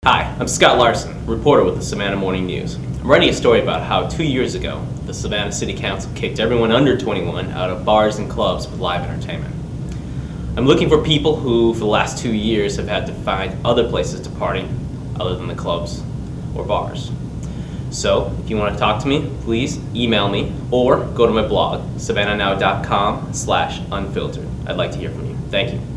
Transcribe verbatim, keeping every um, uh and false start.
Hi, I'm Scott Larson, reporter with the Savannah Morning News. I'm writing a story about how two years ago, the Savannah City Council kicked everyone under twenty-one out of bars and clubs with live entertainment. I'm looking for people who, for the last two years, have had to find other places to party other than the clubs or bars. So, if you want to talk to me, please email me or go to my blog, savannah now dot com slash unfiltered. I'd like to hear from you. Thank you.